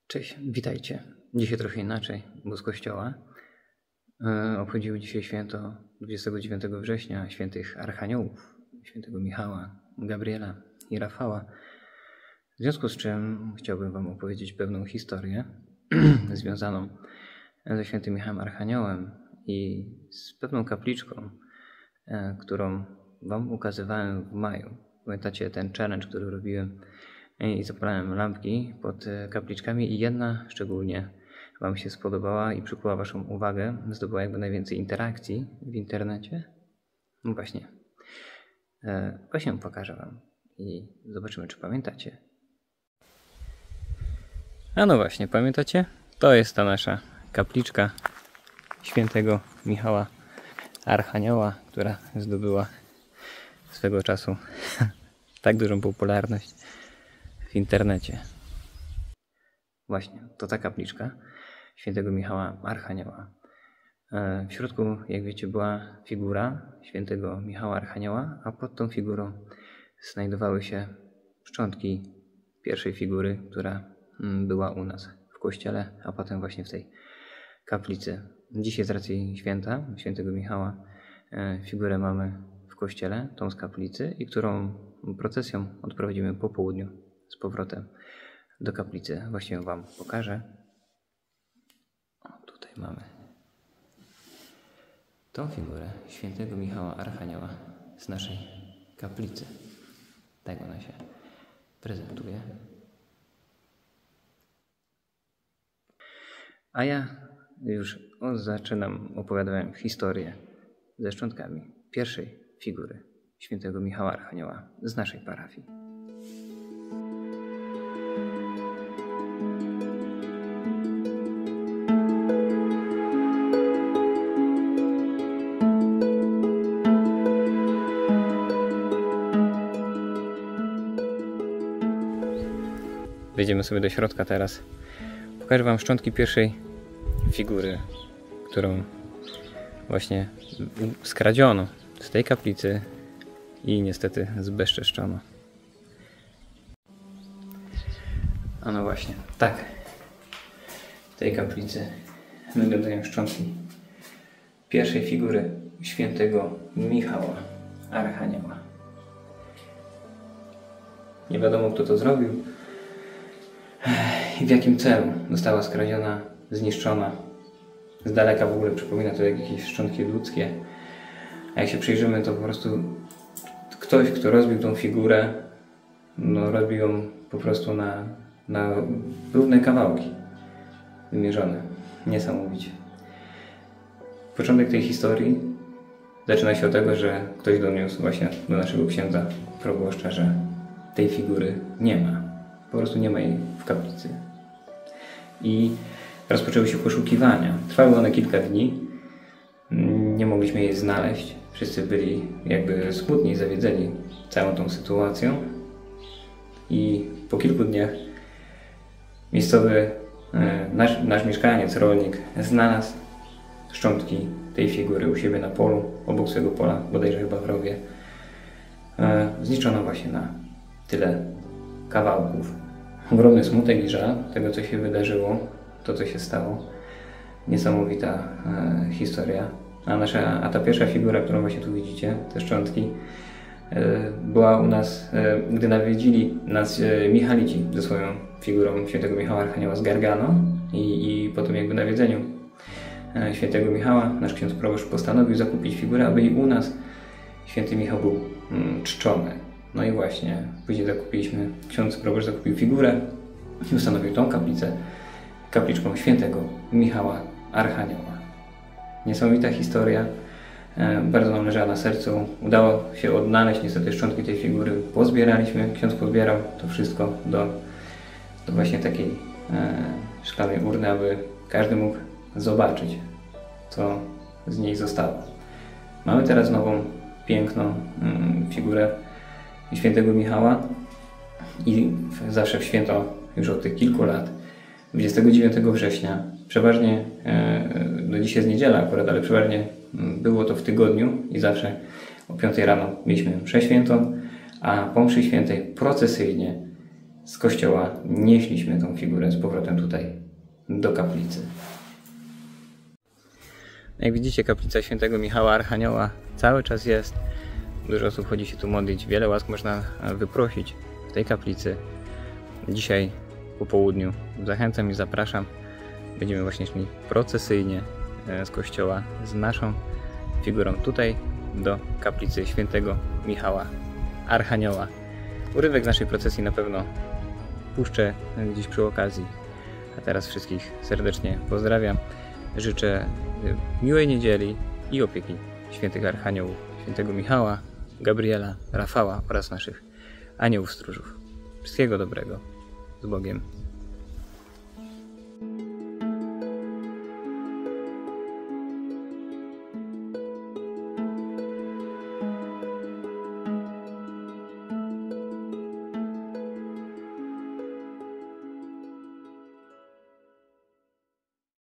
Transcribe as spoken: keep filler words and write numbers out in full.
Cześć, witajcie. Dzisiaj trochę inaczej, bo z kościoła e, obchodziły dzisiaj święto dwudziestego dziewiątego września świętych Archaniołów, świętego Michała, Gabriela i Rafała. W związku z czym chciałbym wam opowiedzieć pewną historię związaną ze świętym Michałem Archaniołem i z pewną kapliczką, e, którą wam ukazywałem w maju. Pamiętacie ten challenge, który robiłem i zapalałem lampki pod kapliczkami i jedna szczególnie wam się spodobała i przykuła waszą uwagę, zdobyła jakby najwięcej interakcji w internecie. No właśnie. E, właśnie ją pokażę wam i zobaczymy, czy pamiętacie. A no właśnie, pamiętacie? To jest ta nasza kapliczka świętego Michała Archanioła, która zdobyła swego czasu tak dużą popularność w internecie. Właśnie, to ta kapliczka świętego Michała Archanioła. W środku, jak wiecie, była figura świętego Michała Archanioła, a pod tą figurą znajdowały się szczątki pierwszej figury, która była u nas w kościele, a potem właśnie w tej kaplicy. Dzisiaj z racji święta, świętego Michała, figurę mamy w kościele, tą z kaplicy, i którą procesją odprowadzimy po południu z powrotem do kaplicy. Właśnie ją wam pokażę. O, tutaj mamy tą figurę świętego Michała Archanioła z naszej kaplicy. Tak ona się prezentuje. A ja już zaczynam opowiadać historię ze szczątkami pierwszej figury świętego Michała Archanioła z naszej parafii. Wejdziemy sobie do środka teraz. Pokażę wam szczątki pierwszej figury, którą właśnie skradziono z tej kaplicy i niestety zbezczeszczono. A no właśnie, tak. W tej kaplicy wyglądają szczątki pierwszej figury świętego Michała Archanioła. Nie wiadomo, kto to zrobił i w jakim celu została skradziona, zniszczona. Z daleka w ogóle przypomina to jak jakieś szczątki ludzkie. A jak się przyjrzymy, to po prostu ktoś, kto rozbił tą figurę, no rozbił ją po prostu na, na równe kawałki wymierzone. Niesamowicie. Początek tej historii zaczyna się od tego, że ktoś doniósł właśnie do naszego księdza proboszcza, że tej figury nie ma. Po prostu nie ma jej w kaplicy. I rozpoczęły się poszukiwania. Trwały one kilka dni. Nie mogliśmy jej znaleźć. Wszyscy byli jakby smutni, zawiedzeni całą tą sytuacją. I po kilku dniach miejscowy, nasz, nasz mieszkaniec, rolnik, znalazł szczątki tej figury u siebie na polu, obok swojego pola, bodajże chyba w rowie. Zniczono właśnie na tyle kawałków. Ogromny smutek i żal tego, co się wydarzyło, to, co się stało. Niesamowita e, historia. A, nasza, a ta pierwsza figura, którą właśnie tu widzicie, te szczątki, e, była u nas, e, gdy nawiedzili nas e, Michalici ze swoją figurą świętego Michała Archanioła z Gargano i, i po tym jakby nawiedzeniu e, świętego Michała nasz ksiądz proboszcz postanowił zakupić figurę, aby i u nas święty Michał był mm, czczony. No i właśnie, później zakupiliśmy, ksiądz proboszcz zakupił figurę i ustanowił tą kaplicę kapliczką świętego Michała Archanioła. Niesamowita historia, e, bardzo nam leżała na sercu. Udało się odnaleźć niestety szczątki tej figury. Pozbieraliśmy, ksiądz pozbierał to wszystko do, do właśnie takiej e, szklanej urny, aby każdy mógł zobaczyć, co z niej zostało. Mamy teraz nową, piękną mm, figurę świętego Michała i zawsze w święto, już od tych kilku lat, dwudziestego dziewiątego września, przeważnie, no dzisiaj jest niedziela akurat, ale przeważnie było to w tygodniu i zawsze o piątej rano mieliśmy mszę świętą, a po mszy świętej procesyjnie z kościoła nieśliśmy tą figurę z powrotem tutaj do kaplicy. Jak widzicie, kaplica świętego Michała Archanioła cały czas jest. Dużo osób chodzi się tu modlić. Wiele łask można wyprosić w tej kaplicy. Dzisiaj po południu zachęcam i zapraszam. Będziemy właśnie szli procesyjnie z kościoła z naszą figurą tutaj do kaplicy świętego Michała Archanioła. Urywek z naszej procesji na pewno puszczę gdzieś przy okazji. A teraz wszystkich serdecznie pozdrawiam. Życzę miłej niedzieli i opieki świętych Archaniołów, świętego Michała, Gabriela, Rafała oraz naszych aniołów stróżów. Wszystkiego dobrego. Z Bogiem.